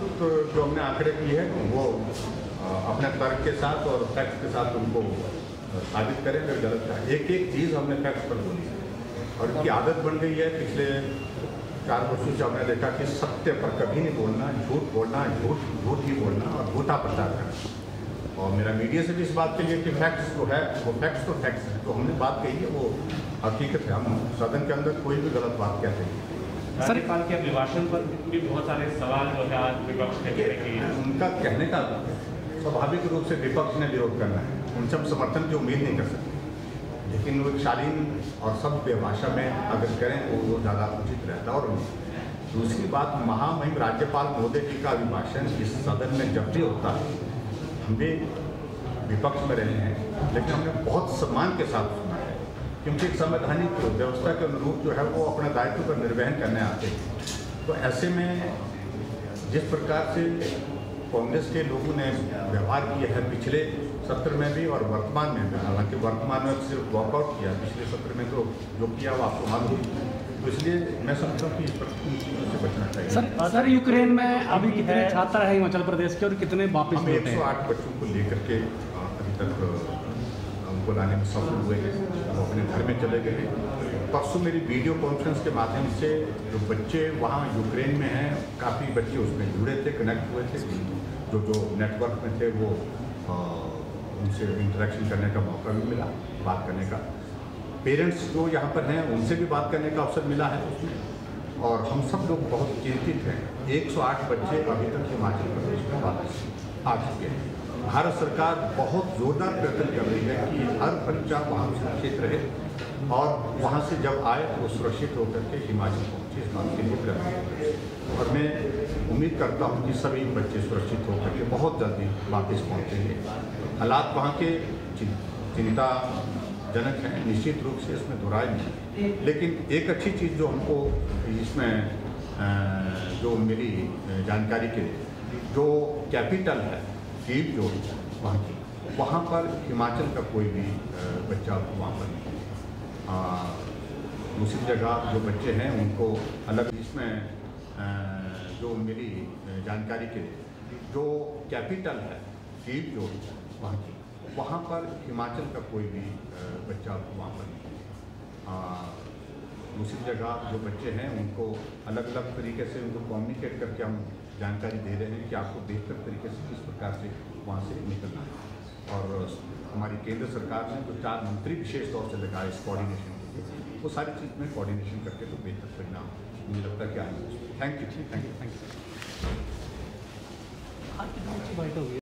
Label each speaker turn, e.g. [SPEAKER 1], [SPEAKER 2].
[SPEAKER 1] तो जो हमने आंकड़े किए हैं वो अपने तर्क के साथ और फैक्ट के साथ उनको साबित करें अगर गलत है। एक एक चीज़ हमने फैक्ट पर बोली और इनकी आदत बन गई है। पिछले 4 वर्षों से हमने देखा कि सत्य पर कभी नहीं बोलना, झूठ बोलना, झूठ ही बोलना और झूठा प्रचार करना। और मेरा मीडिया से भी इस बात के लिए कि फैक्ट्स जो है वो फैक्ट्स तो फैक्ट्स है, तो हमने बात कही है वो हकीकत है। हम सदन के अंदर कोई भी गलत बात कहते हैं।
[SPEAKER 2] राज्यपाल के अभिभाषण पर भी बहुत सारे सवाल जो है आज विपक्ष ने किए हैं।
[SPEAKER 1] उनका कहने का स्वाभाविक रूप से विपक्ष ने विरोध करना है, उनसे हम समर्थन की उम्मीद नहीं कर सकते, लेकिन वो शालीन और सभ्य भाषा में अगर करें तो वो ज़्यादा उचित रहता। और दूसरी बात, महामहिम राज्यपाल महोदय जी का अभिभाषण इस सदन में जब भी होता है, हम भी विपक्ष में रहे हैं लेकिन हमने बहुत सम्मान के साथ सुना है, क्योंकि एक संवैधानिक व्यवस्था के अनुरूप जो है वो अपने दायित्व का निर्वहन करने आते हैं। तो ऐसे में जिस प्रकार से कांग्रेस के लोगों ने व्यवहार किया है पिछले सत्र में भी और वर्तमान में भी, हालांकि वर्तमान में सिर्फ वॉकआउट किया, पिछले सत्र में तो जो किया वो आपको मालूम है, तो इसलिए मैं समझता हूँ कि इस पर से बचना चाहिए।
[SPEAKER 3] सर यूक्रेन में अभी कितने छात्र हैं हिमाचल प्रदेश के और कितने वापस
[SPEAKER 1] हम 108 बच्चों को लेकर के अभी तक उनको लाने में सफल हुए हैं, वो अपने घर में चले गए हैं। परसों मेरी वीडियो कॉन्फ्रेंस के माध्यम से जो बच्चे वहाँ यूक्रेन में हैं, काफ़ी बच्चे उसमें जुड़े थे, कनेक्ट हुए थे, जो नेटवर्क में थे वो उनसे इंटरेक्शन करने का मौका भी मिला, बात करने का। पेरेंट्स जो यहाँ पर हैं उनसे भी बात करने का अवसर मिला है उसमें, और हम सब लोग बहुत चिंतित हैं। 108 बच्चे अभी तक हिमाचल प्रदेश में वापस आ चुके हैं। भारत सरकार बहुत जोरदार प्रयत्न कर रही है कि हर बच्चा वहाँ सुरक्षित रहे और वहाँ से जब आए तो सुरक्षित होकर के हिमाचल पहुँचे, इस बात के लिए प्रयत्न करें। और मैं उम्मीद करता हूँ कि सभी बच्चे सुरक्षित होकर के बहुत जल्दी वापस पहुँचेंगे। हालात वहाँ के चिंताजनक हैं, निश्चित रूप से इसमें दोहराए नहीं, लेकिन एक अच्छी चीज़ जो हमको इसमें जो मिली जानकारी के, जो कैपिटल है कीव जो वहाँ की, वहाँ पर हिमाचल का कोई भी बच्चा वहाँ पर नहीं। दूसरी जगह जो बच्चे हैं उनको अलग, इसमें जो मिली जानकारी के, जो कैपिटल है कीव जो वहाँ की, वहाँ पर हिमाचल का कोई भी बच्चा वहाँ पर नहीं। दूसरी जगह जो बच्चे हैं उनको अलग अलग तरीके से उनको कम्युनिकेट करके हम जानकारी दे रहे हैं कि आपको बेहतर तरीके से किस प्रकार से वहाँ से निकलना है। और हमारी केंद्र सरकार ने जो 4 मंत्री विशेष तौर से लगाए इस कोऑर्डिनेशन के लिए, वो सारी चीज़ में कोऑर्डिनेशन करके तो बेहतर परिणाम मुझे लगता है कि आएंगे। Thank you.